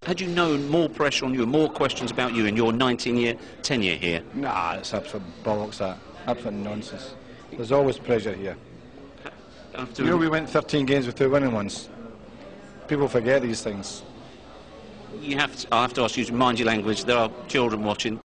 had you known more pressure on you, more questions about you in your 19-year tenure here? Nah, it's absolute bollocks, that. Absolute nonsense. There's always pressure here. You know, we went 13 games without winning once. People forget these things. I have to ask you to mind your language. There are children watching.